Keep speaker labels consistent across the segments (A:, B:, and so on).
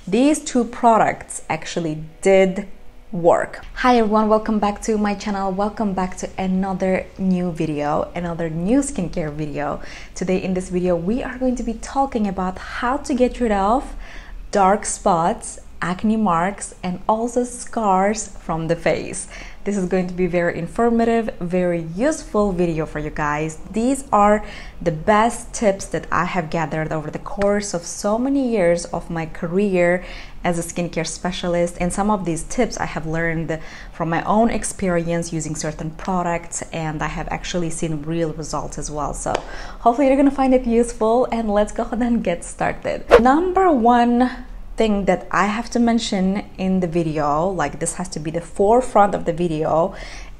A: these two products actually did work. Hi everyone, welcome back to my channel. Welcome back to another new video, another new skincare video. Today in this video we are going to be talking about how to get rid of dark spots, acne marks, and also scars from the face. This is going to be very informative, very useful video for you guys. These are the best tips that I have gathered over the course of so many years of my career as a skincare specialist, and some of these tips I have learned from my own experience using certain products, and I have actually seen real results as well. So hopefully you're gonna find it useful, and let's go ahead and get started. Number one thing that I have to mention in the video, like this has to be the forefront of the video,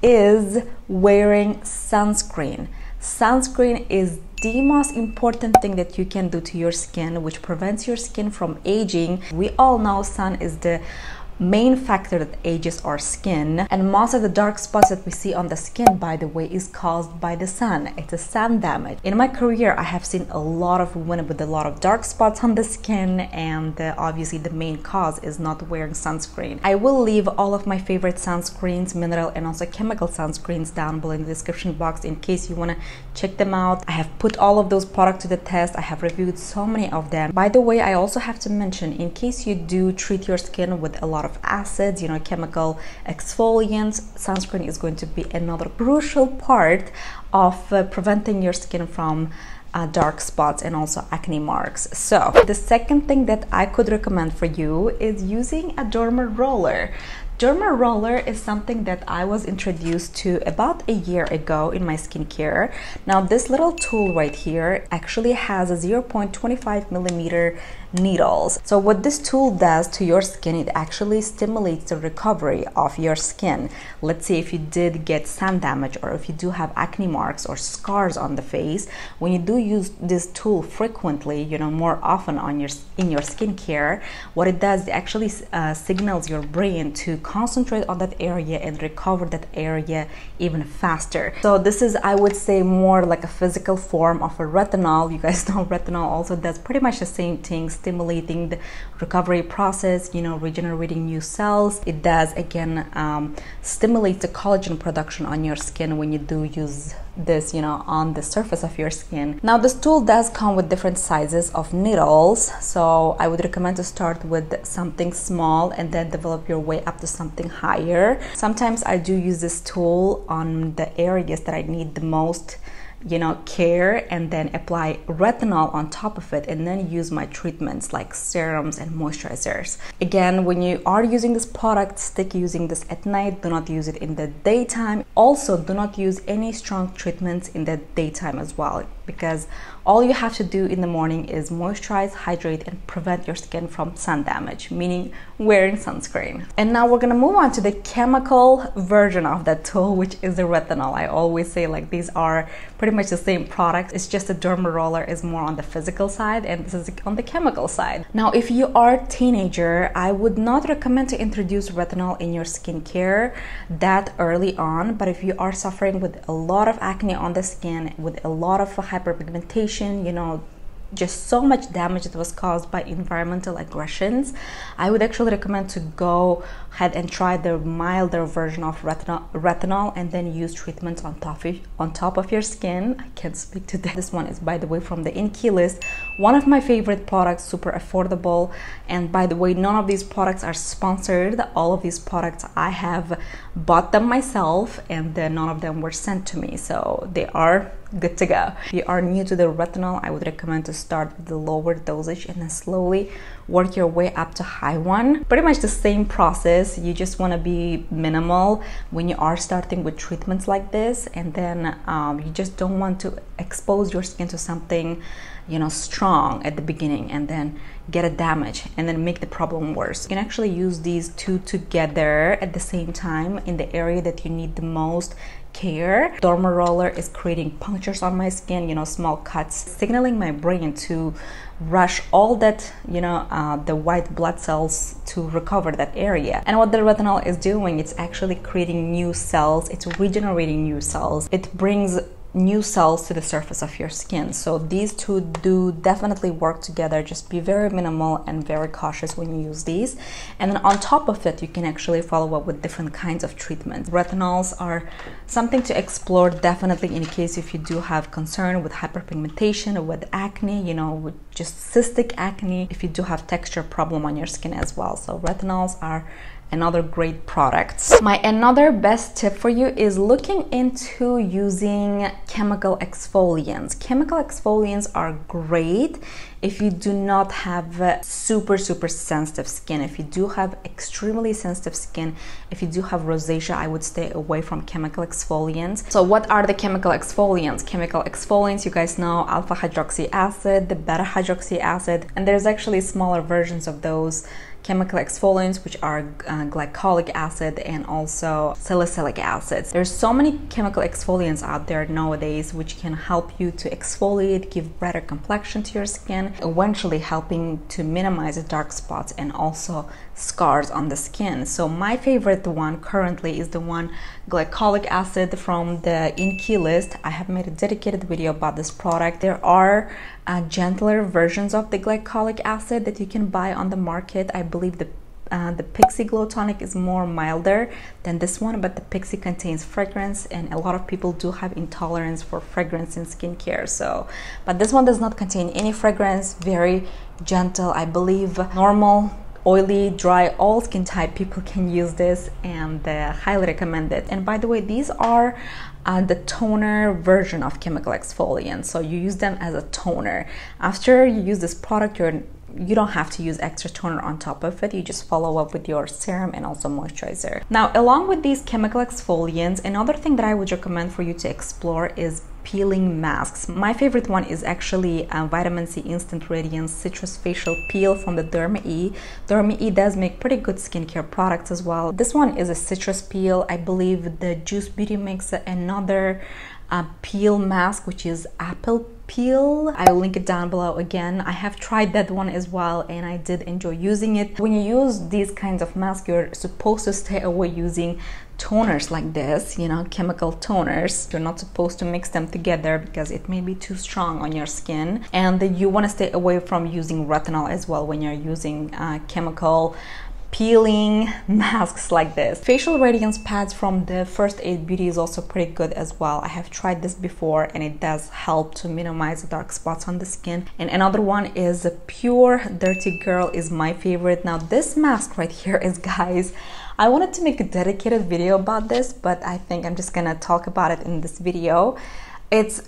A: is wearing sunscreen. Sunscreen is the most important thing that you can do to your skin, which prevents your skin from aging. We all know sun is the main factor that ages our skin, and most of the dark spots that we see on the skin, by the way, is caused by the sun. It's a sun damage. In my career I have seen a lot of women with a lot of dark spots on the skin, and obviously the main cause is not wearing sunscreen. I will leave all of my favorite sunscreens, mineral and also chemical sunscreens, down below in the description box in case you want to check them out. I have put all of those products to the test. I have reviewed so many of them. By the way, I also have to mention, in case you do treat your skin with a lot of acids, chemical exfoliants, sunscreen is going to be another crucial part of preventing your skin from dark spots and also acne marks. So the second thing that I could recommend for you is using a derma roller. Derma roller is something that I was introduced to about a year ago in my skincare. Now this little tool right here actually has a 0.25 millimeter needles. So what this tool does to your skin, it actually stimulates the recovery of your skin. Let's say if you did get sun damage, or if you do have acne marks or scars on the face, when you do use this tool frequently, more often in your skincare, what it does, it actually signals your brain to concentrate on that area and recover that area even faster. So this is, I would say, more like a physical form of a retinol. You guys know retinol also does pretty much the same thing, stimulating the recovery process, regenerating new cells. It does, again, stimulate the collagen production on your skin when you do use this, on the surface of your skin. Now this tool does come with different sizes of needles, so I would recommend to start with something small and then develop your way up to something higher. Sometimes I do use this tool on the areas that I need the most care, and then apply retinol on top of it, and then use my treatments like serums and moisturizers. Again, when you are using this product, stick using this at night. Do not use it in the daytime. Also, do not use any strong treatments in the daytime as well, because all you have to do in the morning is moisturize, hydrate, and prevent your skin from sun damage, meaning wearing sunscreen. And now we're gonna move on to the chemical version of that tool, which is the retinol. I always say, like, these are pretty much the same product. It's just the derma roller is more on the physical side, and this is on the chemical side. Now, if you are a teenager, I would not recommend to introduce retinol in your skincare that early on. But if you are suffering with a lot of acne on the skin, with a lot of hyperpigmentation, just so much damage that was caused by environmental aggressions, I would actually recommend to go ahead and try the milder version of retinol, and then use treatments on top of your skin. I can't speak to that. This one is, by the way, from the INKEY list, one of my favorite products, super affordable. And by the way, none of these products are sponsored. All of these products, I have bought them myself, and then none of them were sent to me, so they are good to go. If you are new to the retinol, I would recommend to start with the lower dosage and then slowly work your way up to high one. Pretty much the same process. You just want to be minimal when you are starting with treatments like this, and then you just don't want to expose your skin to something strong at the beginning and then get a damage and then make the problem worse. You can actually use these two together at the same time in the area that you need the most care. Derma roller is creating punctures on my skin, small cuts, signaling my brain to rush all that, the white blood cells to recover that area. And what the retinol is doing, it's actually creating new cells, it's regenerating new cells. It brings new cells to the surface of your skin. So these two do definitely work together. Just be very minimal and very cautious when you use these. And then on top of it, you can actually follow up with different kinds of treatments. Retinols are something to explore definitely in case if you do have concern with hyperpigmentation, with acne, you know, with just cystic acne, if you do have texture problem on your skin as well. So retinols are another great product. My another best tip for you is looking into using chemical exfoliants. Chemical exfoliants are great if you do not have super sensitive skin. If you do have extremely sensitive skin, if you do have rosacea, I would stay away from chemical exfoliants. So what are the chemical exfoliants? Chemical exfoliants, you guys know, alpha hydroxy acid, the beta hydroxy acid, and there's actually smaller versions of those chemical exfoliants, which are glycolic acid and also salicylic acid. There's so many chemical exfoliants out there nowadays which can help you to exfoliate, give brighter complexion to your skin, eventually helping to minimize the dark spots and also scars on the skin. So my favorite one currently is the one glycolic acid from the INKEY list. I have made a dedicated video about this product. There are gentler versions of the glycolic acid that you can buy on the market. I believe the Pixi Glow Tonic is more milder than this one, but the Pixi contains fragrance, and a lot of people do have intolerance for fragrance in skincare. So, but this one does not contain any fragrance, very gentle. I believe normal, oily, dry, all skin type people can use this, and highly recommend it. And by the way, these are the toner version of chemical exfoliants, so you use them as a toner. After you use this product, you don't have to use extra toner on top of it. You just follow up with your serum and also moisturizer. Now, along with these chemical exfoliants, another thing that I would recommend for you to explore is peeling masks. My favorite one is actually Vitamin C Instant Radiance Citrus Facial Peel from the Derma E. Derma E does make pretty good skincare products as well. This one is a citrus peel. I believe the Juice Beauty makes another peel mask, which is apple peel. I will link it down below again. I have tried that one as well, and I did enjoy using it. When you use these kinds of masks, you're supposed to stay away using toners like this, you know, chemical toners. You're not supposed to mix them together because it may be too strong on your skin, and you want to stay away from using retinol as well when you're using chemical peeling masks like this. Facial radiance pads from the First Aid Beauty is also pretty good as well. I have tried this before, and it does help to minimize the dark spots on the skin. And another one is Pure Dirty Girl is my favorite. Now this mask right here is, guys, I wanted to make a dedicated video about this, but I think I'm just gonna talk about it in this video. It's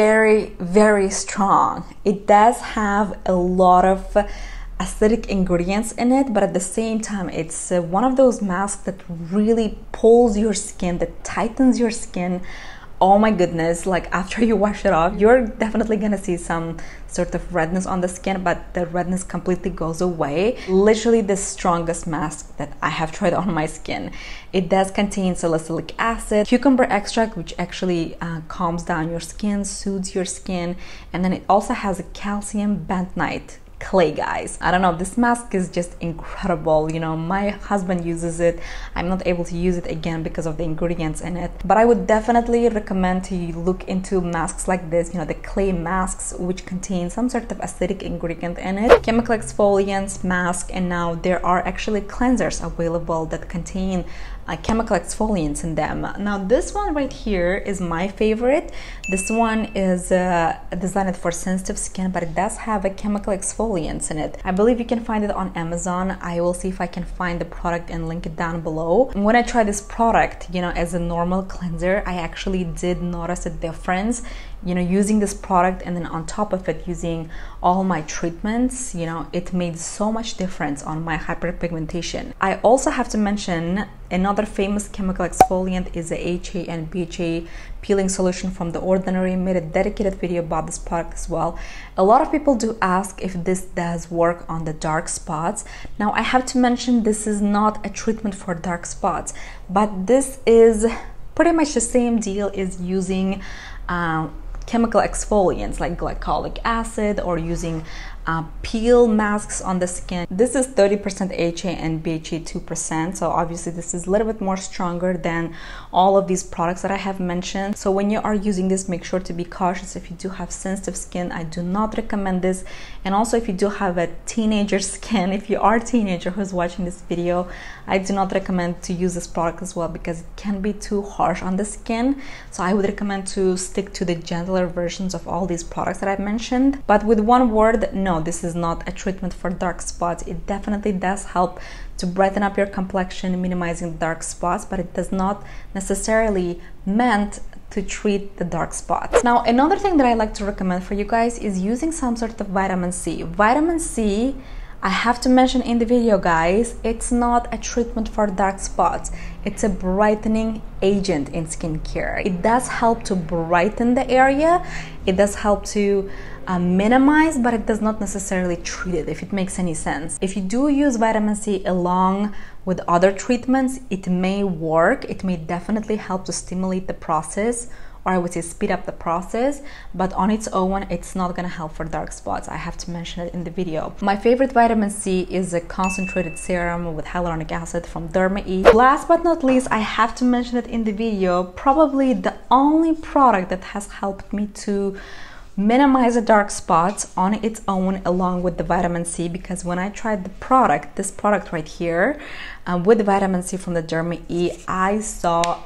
A: very strong. It does have a lot of acidic ingredients in it, but at the same time it's one of those masks that really pulls your skin, that tightens your skin. Oh my goodness, like after you wash it off, you're definitely gonna see some sort of redness on the skin, but the redness completely goes away. Literally the strongest mask that I have tried on my skin. It does contain salicylic acid, cucumber extract, which actually calms down your skin, soothes your skin, and then it also has a calcium bentonite clay, guys. I don't know, this mask is just incredible. You know, my husband uses it. I'm not able to use it again because of the ingredients in it, but I would definitely recommend to look into masks like this, you know, the clay masks which contain some sort of acidic ingredient in it. Chemical exfoliants, mask, and now there are actually cleansers available that contain chemical exfoliants in them. Now this one right here is my favorite. This one is designed for sensitive skin, but it does have a chemical exfoliants in it. I believe you can find it on Amazon. I will see if I can find the product and link it down below. When I tried this product, you know, as a normal cleanser, I actually did notice a difference, you know, using this product, and then on top of it using all my treatments. You know, it made so much difference on my hyperpigmentation. I also have to mention another famous chemical exfoliant is the HA and BHA peeling solution from The Ordinary. Made a dedicated video about this product as well. A lot of people do ask if this does work on the dark spots. Now I have to mention this is not a treatment for dark spots, but this is pretty much the same deal as using chemical exfoliants like glycolic acid, or using peel masks on the skin. This is 30% HA and BHA 2%, so obviously this is a little bit more stronger than all of these products that I have mentioned. So when you are using this, make sure to be cautious. If you do have sensitive skin, I do not recommend this. And also if you do have a teenager skin, if you are a teenager who's watching this video, I do not recommend to use this product as well because it can be too harsh on the skin. So I would recommend to stick to the gentler versions of all these products that I've mentioned. But with one word, no, this is not a treatment for dark spots. It definitely does help to brighten up your complexion, minimizing dark spots, but it does not necessarily meant to treat the dark spots. Now, another thing that I like to recommend for you guys is using some sort of vitamin C. Vitamin C, I have to mention in the video, guys, it's not a treatment for dark spots. It's a brightening agent in skincare. It does help to brighten the area. It does help to minimize, but it does not necessarily treat it, if it makes any sense. If you do use vitamin C along with other treatments, it may work. It may definitely help to stimulate the process, or I would say speed up the process, but on its own, it's not gonna help for dark spots. I have to mention it in the video. My favorite vitamin C is a concentrated serum with hyaluronic acid from Derma-E. Last but not least, I have to mention it in the video, probably the only product that has helped me to minimize the dark spots on its own along with the vitamin C, because when I tried the product, this product right here, with the vitamin C from the Derma-E, I saw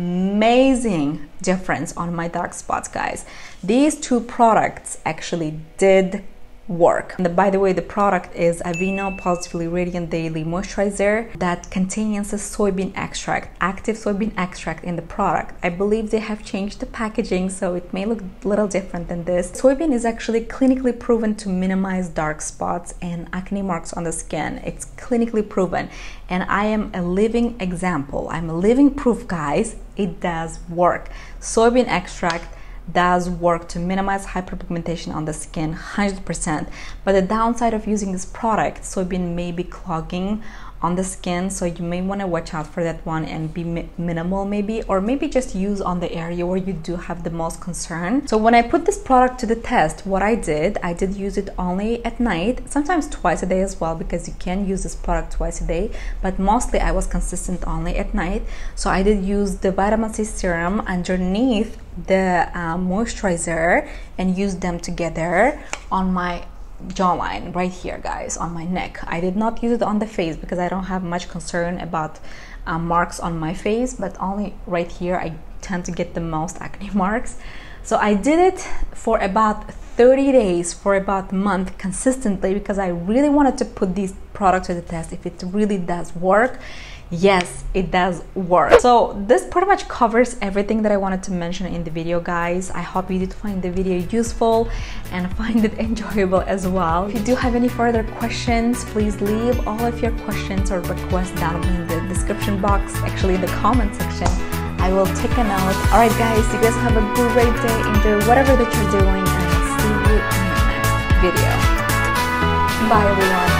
A: amazing difference on my dark spots, guys. These two products actually did work. And by the way, the product is Aveeno Positively Radiant Daily Moisturizer that contains a soybean extract, active soybean extract in the product. I believe they have changed the packaging, so it may look a little different than this. Soybean is actually clinically proven to minimize dark spots and acne marks on the skin. It's clinically proven, and I am a living example. I'm a living proof, guys. It does work. Soybean extract does work to minimize hyperpigmentation on the skin 100%, but the downside of using this product, soybean may be clogging on the skin, so you may want to watch out for that one and be minimal maybe, or maybe just use on the area where you do have the most concern. So when I put this product to the test, what I did use it only at night, sometimes twice a day as well, because you can use this product twice a day, but mostly I was consistent only at night. So I did use the vitamin C serum underneath the moisturizer and use them together on my jawline right here, guys, on my neck. I did not use it on the face because I don't have much concern about marks on my face, but only right here I tend to get the most acne marks. So I did it for about 30 days, for about a month consistently, because I really wanted to put these products to the test if it really does work. Yes, it does work. So this pretty much covers everything that I wanted to mention in the video, guys. I hope you did find the video useful and find it enjoyable as well. If you do have any further questions, please leave all of your questions or requests down in the description box, actually in the comment section. I will take a note. Alright guys, you guys have a great day. Enjoy whatever that you're doing, and I'll see you in the next video. Bye everyone.